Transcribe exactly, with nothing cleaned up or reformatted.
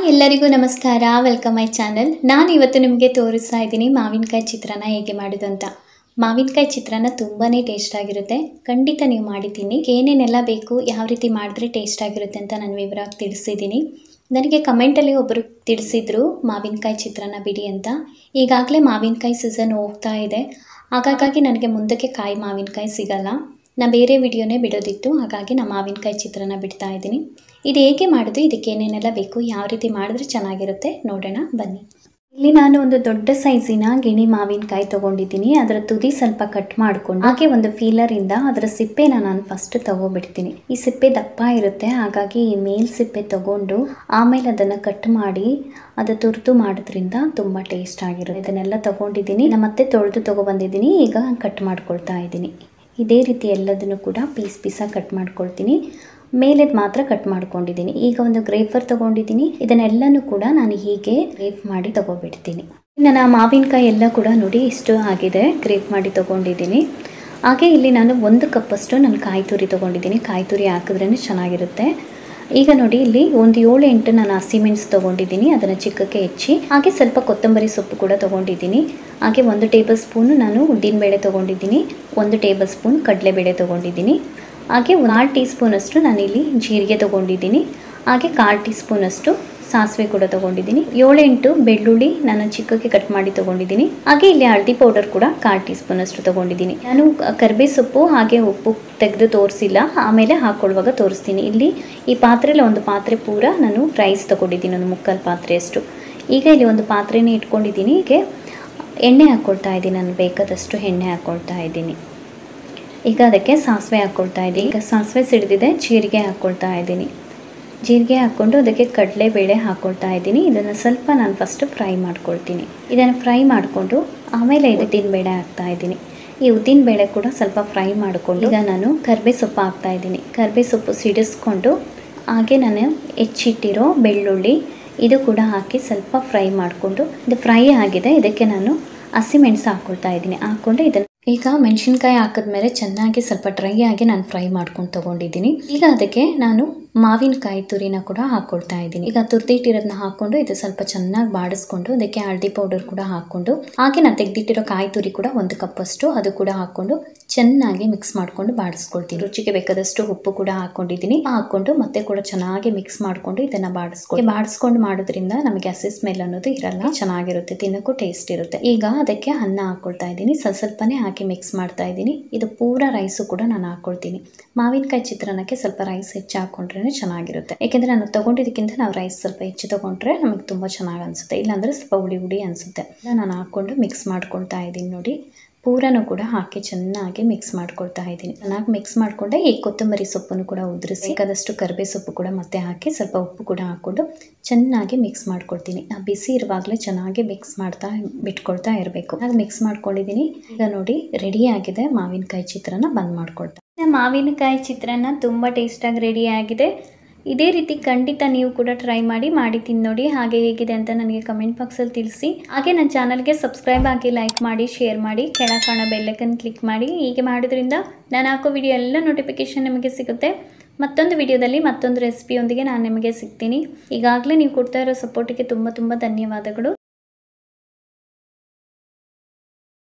Hi ಎಲ್ಲರಿಗೂ ನಮಸ್ಕಾರ. Welcome my channel. ನಾನು ಇವತ್ತು ನಿಮಗೆ ತೋರಿಸ್ತಾ ಇದ್ದೀನಿ ಮಾವಿನಕಾಯಿ ಚಿತ್ರಾನ್ನ ಹೇಗೆ ಮಾಡೋದು ಅಂತ. ಮಾವಿನಕಾಯಿ ಚಿತ್ರಾನ್ನ ತುಂಬಾ ಟೇಸ್ಟ್ ಆಗಿರುತ್ತೆ. ಖಂಡಿತ ನೀವು ಮಾಡಿ ತಿನ್ನಿ. ಏನೇನೆಲ್ಲ ಬೇಕು, ಯಾವ ರೀತಿ ಮಾಡಿದ್ರೆ ಟೇಸ್ಟ್ ಆಗಿರುತ್ತೆ ಅಂತ ನಾನು ವಿವರವಾಗಿ ತಿಳಿಸಿದ್ದೀನಿ. ನನಗೆ ಕಮೆಂಟಲ್ಲಿ ಒಬ್ಬರು ತಿಳಿಸಿದ್ರು ಮಾವಿನಕಾಯಿ ಚಿತ್ರಾನ್ನ ಬಿಡಿ ಅಂತ. ಈಗಾಗಲೇ ಮಾವಿನಕಾಯಿ ಸೀಸನ್ ಹೋಗ್ತಾ ಇದೆ, ಹಾಗಾಗಿ ನನಗೆ ಮುಂದಕ್ಕೆ ಕಾಯಿ ಮಾವಿನಕಾಯಿ ಸಿಗಲ್ಲ. ನಾನು ಬೇರೆ ವಿಡಿಯೋನೇ ಬಿಡೋದಿತ್ತು, ಹಾಗಾಗಿ ನಾನು ಮಾವಿನಕಾಯಿ ಚಿತ್ರಾನ್ನ ಬಿಡ್ತಾ ಇದ್ದೀನಿ. ಇದು ಹೇಗೆ ಮಾಡೋದು, ಇದಕ್ಕೆ ಏನೇನೆಲ್ಲ ಬೇಕು, ಯಾವ ರೀತಿ ಮಾಡಿದ್ರೆ ಚೆನ್ನಾಗಿರುತ್ತೆ ನೋಡೋಣ ಬನ್ನಿ. ಇಲ್ಲಿ ನಾನು ಒಂದು ದೊಡ್ಡ ಸೈಜಿನ ಗಿಣಿ ಮಾವಿನಕಾಯಿ ತೊಗೊಂಡಿದ್ದೀನಿ. ಅದರ ತುದಿ ಸ್ವಲ್ಪ ಕಟ್ ಮಾಡಿಕೊಂಡು ಹಾಗೆ ಒಂದು ಫೀಲರಿಂದ ಅದರ ಸಿಪ್ಪೆನ ನಾನು ಫಸ್ಟ್ ತಗೋಬಿಡ್ತೀನಿ. ಈ ಸಿಪ್ಪೆ ದಪ್ಪ ಇರುತ್ತೆ, ಹಾಗಾಗಿ ಈ ಮೇಲ್ ಸಿಪ್ಪೆ ತಗೊಂಡು ಆಮೇಲೆ ಅದನ್ನು ಕಟ್ ಮಾಡಿ ಅದು ತುರ್ದು ಮಾಡೋದ್ರಿಂದ ತುಂಬ ಟೇಸ್ಟ್ ಆಗಿರುತ್ತೆ. ಇದನ್ನೆಲ್ಲ ತಗೊಂಡಿದ್ದೀನಿ, ನಾನು ಮತ್ತೆ ತೊಳೆದು ತೊಗೊಬಂದಿದ್ದೀನಿ. ಈಗ ಕಟ್ ಮಾಡ್ಕೊಳ್ತಾ ಇದ್ದೀನಿ. ಇದೇ ರೀತಿ ಎಲ್ಲದನ್ನು ಕೂಡ ಪೀಸ್ ಪೀಸಾಗಿ ಕಟ್ ಮಾಡ್ಕೊಳ್ತೀನಿ. ಮೇಲೆದು ಮಾತ್ರ ಕಟ್ ಮಾಡ್ಕೊಂಡಿದ್ದೀನಿ. ಈಗ ಒಂದು ಗ್ರೇಫರ್ ತೊಗೊಂಡಿದ್ದೀನಿ. ಇದನ್ನೆಲ್ಲನೂ ಕೂಡ ನಾನು ಹೀಗೆ ಗ್ರೇಫ್ ಮಾಡಿ ತೊಗೊಬಿಡ್ತೀನಿ. ನನ್ನ ಮಾವಿನಕಾಯಿ ಎಲ್ಲ ಕೂಡ ನೋಡಿ ಇಷ್ಟು ಆಗಿದೆ, ಗ್ರೇಫ್ ಮಾಡಿ ತೊಗೊಂಡಿದ್ದೀನಿ. ಹಾಗೆ ಇಲ್ಲಿ ನಾನು ಒಂದು ಕಪ್ಪಷ್ಟು ನಾನು ಕಾಯಿ ತುರಿ ತೊಗೊಂಡಿದ್ದೀನಿ. ಕಾಯಿ ತುರಿ ಹಾಕಿದ್ರೇ ಚೆನ್ನಾಗಿರುತ್ತೆ. ಈಗ ನೋಡಿ ಇಲ್ಲಿ ಒಂದು ಏಳು ಎಂಟು ನಾನು ಹಸಿಮೆಣಸು ತೊಗೊಂಡಿದ್ದೀನಿ, ಅದನ್ನು ಚಿಕ್ಕಕ್ಕೆ ಹೆಚ್ಚಿ. ಹಾಗೆ ಸ್ವಲ್ಪ ಕೊತ್ತಂಬರಿ ಸೊಪ್ಪು ಕೂಡ ತೊಗೊಂಡಿದ್ದೀನಿ. ಹಾಗೆ ಒಂದು ಟೇಬಲ್ ಸ್ಪೂನು ನಾನು ಉದ್ದಿನಬೇಳೆ ತೊಗೊಂಡಿದ್ದೀನಿ. ಒಂದು ಟೇಬಲ್ ಸ್ಪೂನ್ ಕಡಲೆಬೇಳೆ ತೊಗೊಂಡಿದ್ದೀನಿ. ಹಾಗೆ ಕಾಲು ಟೀ ಸ್ಪೂನಷ್ಟು ನಾನಿಲ್ಲಿ ಜೀರಿಗೆ ತೊಗೊಂಡಿದ್ದೀನಿ. ಹಾಗೆ ಕಾಲು ಟೀ ಸ್ಪೂನಷ್ಟು ಸಾಸಿವೆ ಕೂಡ ತೊಗೊಂಡಿದ್ದೀನಿ. ಏಳೆಂಟು ಬೆಳ್ಳುಳ್ಳಿ ನಾನು ಚಿಕ್ಕಕ್ಕೆ ಕಟ್ ಮಾಡಿ ತೊಗೊಂಡಿದ್ದೀನಿ. ಹಾಗೆ ಇಲ್ಲಿ ಹಳದಿ ಪೌಡರ್ ಕೂಡ ಕಾಲು ಟೀ ಸ್ಪೂನಷ್ಟು ತೊಗೊಂಡಿದ್ದೀನಿ. ನಾನು ಕರ್ಬೇ ಸೊಪ್ಪು ಹಾಗೆ ಉಪ್ಪು ತೆಗೆದು ತೋರಿಸಿಲ್ಲ, ಆಮೇಲೆ ಹಾಕ್ಕೊಳ್ಳುವಾಗ ತೋರಿಸ್ತೀನಿ. ಇಲ್ಲಿ ಈ ಪಾತ್ರೆಯಲ್ಲಿ ಒಂದು ಪಾತ್ರೆ ಪೂರ ನಾನು ರೈಸ್ ತೊಗೊಂಡಿದ್ದೀನಿ, ಒಂದು ಮುಕ್ಕಾಲು ಪಾತ್ರೆಯಷ್ಟು. ಈಗ ಇಲ್ಲಿ ಒಂದು ಪಾತ್ರೆನೇ ಇಟ್ಕೊಂಡಿದ್ದೀನಿ. ಹೀಗೆ ಎಣ್ಣೆ ಹಾಕ್ಕೊಳ್ತಾ ಇದ್ದೀನಿ, ನಾನು ಬೇಕಾದಷ್ಟು ಎಣ್ಣೆ ಹಾಕ್ಕೊಳ್ತಾ ಇದ್ದೀನಿ. ಈಗ ಅದಕ್ಕೆ ಸಾಸಿವೆ ಹಾಕ್ಕೊಳ್ತಾ ಇದ್ದೀನಿ. ಈಗ ಸಾಸಿವೆ ಸಿಡಿದಿದೆ, ಜೀರಿಗೆ ಹಾಕ್ಕೊಳ್ತಾ ಇದ್ದೀನಿ. ಜೀರಿಗೆ ಹಾಕ್ಕೊಂಡು ಅದಕ್ಕೆ ಕಡಲೆಬೇಳೆ ಹಾಕ್ಕೊಳ್ತಾ ಇದ್ದೀನಿ. ಇದನ್ನು ಸ್ವಲ್ಪ ನಾನು ಫಸ್ಟ್ ಫ್ರೈ ಮಾಡ್ಕೊಳ್ತೀನಿ. ಇದನ್ನು ಫ್ರೈ ಮಾಡಿಕೊಂಡು ಆಮೇಲೆ ಉದ್ದಿನಬೇಳೆ ಹಾಕ್ತಾ ಇದ್ದೀನಿ. ಈ ಉದ್ದಿನಬೇಳೆ ಕೂಡ ಸ್ವಲ್ಪ ಫ್ರೈ ಮಾಡಿಕೊಂಡು ಈಗ ನಾನು ಕರ್ಬೇ ಸೊಪ್ಪು ಹಾಕ್ತಾ ಇದ್ದೀನಿ. ಕರ್ಬೇ ಸೊಪ್ಪು ಸಿಡಿಸ್ಕೊಂಡು ಹಾಗೆ ನಾನು ಹೆಚ್ಚಿಟ್ಟಿರೋ ಬೆಳ್ಳುಳ್ಳಿ ಇದು ಕೂಡ ಹಾಕಿ ಸ್ವಲ್ಪ ಫ್ರೈ ಮಾಡಿಕೊಂಡು ಇದು ಫ್ರೈ ಆಗಿದೆ. ಇದಕ್ಕೆ ನಾನು ಹಸಿಮೆಣಸು ಹಾಕ್ಕೊಳ್ತಾ ಇದ್ದೀನಿ. ಹಾಕ್ಕೊಂಡು ಇದನ್ನು ಈಗ ಮೆಣಸಿನ್ಕಾಯಿ ಹಾಕಿದ್ಮೇಲೆ ಚೆನ್ನಾಗಿ ಸ್ವಲ್ಪ ಡ್ರೈ ಆಗಿ ನಾನು ಫ್ರೈ ಮಾಡ್ಕೊಂಡು ತೊಗೊಂಡಿದ್ದೀನಿ. ಈಗ ಅದಕ್ಕೆ ನಾನು ಮಾವಿನಕಾಯಿ ತುರಿನ ಕೂಡ ಹಾಕ್ಕೊಳ್ತಾ ಇದ್ದೀನಿ. ಈಗ ತುರ್ದಿಟ್ಟಿರೋದನ್ನ ಹಾಕ್ಕೊಂಡು ಇದು ಸ್ವಲ್ಪ ಚೆನ್ನಾಗಿ ಬಾಡಿಸ್ಕೊಂಡು ಅದಕ್ಕೆ ಹಳದಿ ಪೌಡರ್ ಕೂಡ ಹಾಕ್ಕೊಂಡು ಹಾಗೆ ನಾನು ತೆಗೆದಿಟ್ಟಿರೋ ಕಾಯಿ ತುರಿ ಕೂಡ ಒಂದು ಕಪ್ಪಷ್ಟು ಅದು ಕೂಡ ಹಾಕ್ಕೊಂಡು ಚೆನ್ನಾಗಿ ಮಿಕ್ಸ್ ಮಾಡ್ಕೊಂಡು ಬಾಡಿಸ್ಕೊಳ್ತೀನಿ. ರುಚಿಗೆ ಬೇಕಾದಷ್ಟು ಉಪ್ಪು ಕೂಡ ಹಾಕ್ಕೊಂಡಿದ್ದೀನಿ. ಹಾಕ್ಕೊಂಡು ಮತ್ತೆ ಕೂಡ ಚೆನ್ನಾಗಿ ಮಿಕ್ಸ್ ಮಾಡಿಕೊಂಡು ಇದನ್ನು ಬಾಡಿಸ್ಕೊಂಡು ಬಾಡಿಸ್ಕೊಂಡು ಮಾಡೋದ್ರಿಂದ ನಮಗೆ ಹಸಿ ಸ್ಮೆಲ್ ಅನ್ನೋದು ಇರಲ್ಲ, ಚೆನ್ನಾಗಿರುತ್ತೆ, ತಿನ್ನೋಕ್ಕೂ ಟೇಸ್ಟ್ ಇರುತ್ತೆ. ಈಗ ಅದಕ್ಕೆ ಅನ್ನ ಹಾಕ್ಕೊಳ್ತಾ ಇದ್ದೀನಿ. ಸ್ವಲ್ಪ ಸ್ವಲ್ಪನೇ ಹಾಕಿ ಮಿಕ್ಸ್ ಮಾಡ್ತಾ ಇದ್ದೀನಿ. ಇದು ಪೂರ ರೈಸು ಕೂಡ ನಾನು ಹಾಕ್ಕೊಳ್ತೀನಿ. ಮಾವಿನಕಾಯಿ ಚಿತ್ರಾನ್ನಕ್ಕೆ ಸ್ವಲ್ಪ ರೈಸ್ ಹೆಚ್ಚು ಹಾಕ್ಕೊಂಡ್ರೆ ಚೆನ್ನಾಗಿರುತ್ತೆ. ಯಾಕೆಂದರೆ ನಾನು ತೊಗೊಂಡಿದ್ದಕ್ಕಿಂತ ನಾವು ರೈಸ್ ಸ್ವಲ್ಪ ಹೆಚ್ಚು ತೊಗೊಂಡ್ರೆ ನಮಗೆ ತುಂಬ ಚೆನ್ನಾಗಿ ಅನಿಸುತ್ತೆ, ಇಲ್ಲಾಂದರೆ ಸ್ವಲ್ಪ ಹುಳಿ ಹುಳಿ ಅನಿಸುತ್ತೆ. ನಾನು ಹಾಕ್ಕೊಂಡು ಮಿಕ್ಸ್ ಮಾಡ್ಕೊಳ್ತಾ ಇದ್ದೀನಿ. ನೋಡಿ ಪೂರನೂ ಕೂಡ ಹಾಕಿ ಚೆನ್ನಾಗಿ ಮಿಕ್ಸ್ ಮಾಡ್ಕೊಳ್ತಾ ಇದ್ದೀನಿ. ಚೆನ್ನಾಗಿ ಮಿಕ್ಸ್ ಮಾಡಿಕೊಂಡೆ. ಈ ಕೊತ್ತಂಬರಿ ಸೊಪ್ಪನ್ನು ಕೂಡ ಉದುರಿಸಿ ಬೇಕಾದಷ್ಟು ಕರಿಬೇ ಸೊಪ್ಪು ಕೂಡ ಮತ್ತೆ ಹಾಕಿ ಸ್ವಲ್ಪ ಉಪ್ಪು ಕೂಡ ಹಾಕ್ಕೊಂಡು ಚೆನ್ನಾಗಿ ಮಿಕ್ಸ್ ಮಾಡ್ಕೊಳ್ತೀನಿ. ಆ ಬಿಸಿ ಇರುವಾಗಲೇ ಚೆನ್ನಾಗಿ ಮಿಕ್ಸ್ ಮಾಡ್ತಾ ಬಿಟ್ಕೊಳ್ತಾ ಇರಬೇಕು. ಹಾಗೆ ಮಿಕ್ಸ್ ಮಾಡ್ಕೊಂಡಿದ್ದೀನಿ. ಈಗ ನೋಡಿ ರೆಡಿ ಆಗಿದೆ ಮಾವಿನಕಾಯಿ ಚಿತ್ರಾನ್ನ. ಬಂದ್ ಮಾಡ್ಕೊಳ್ತಾ ಮಾವಿನಕಾಯಿ ಚಿತ್ರಾನ್ನ ತುಂಬ ಟೇಸ್ಟಾಗಿ ರೆಡಿ ಆಗಿದೆ. ಇದೇ ರೀತಿ ಖಂಡಿತ ನೀವು ಕೂಡ ಟ್ರೈ ಮಾಡಿ ಮಾಡಿ ತಿಂದು ನೋಡಿ. ಹಾಗೆ ಹೇಗಿದೆ ಅಂತ ನನಗೆ ಕಮೆಂಟ್ ಬಾಕ್ಸಲ್ಲಿ ತಿಳಿಸಿ. ಹಾಗೆ ನನ್ನ ಚಾನಲ್ಗೆ ಸಬ್ಸ್ಕ್ರೈಬ್ ಆಗಿ ಲೈಕ್ ಮಾಡಿ, ಶೇರ್ ಮಾಡಿ, ಕೆಳ ಕಾಣೋ ಬೆಲ್ಲೈಕನ್ ಕ್ಲಿಕ್ ಮಾಡಿ. ಹೀಗೆ ಮಾಡೋದ್ರಿಂದ ನಾನು ಹಾಕೋ ವಿಡಿಯೋ ಎಲ್ಲ ನೋಟಿಫಿಕೇಷನ್ ನಿಮಗೆ ಸಿಗುತ್ತೆ. ಮತ್ತೊಂದು ವಿಡಿಯೋದಲ್ಲಿ ಮತ್ತೊಂದು ರೆಸಿಪಿಯೊಂದಿಗೆ ನಾನು ನಿಮಗೆ ಸಿಗ್ತೀನಿ. ಈಗಾಗಲೇ ನೀವು ಕೊಡ್ತಾ ಇರೋ ಸಪೋರ್ಟಿಗೆ ತುಂಬ ತುಂಬ ಧನ್ಯವಾದಗಳು.